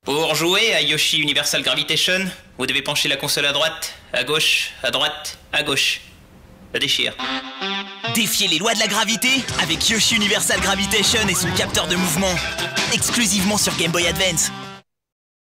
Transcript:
Pour jouer à Yoshi Universal Gravitation, vous devez pencher la console à droite, à gauche, à droite, à gauche. Ça déchire. Défiez les lois de la gravité avec Yoshi Universal Gravitation et son capteur de mouvement. Exclusivement sur Game Boy Advance.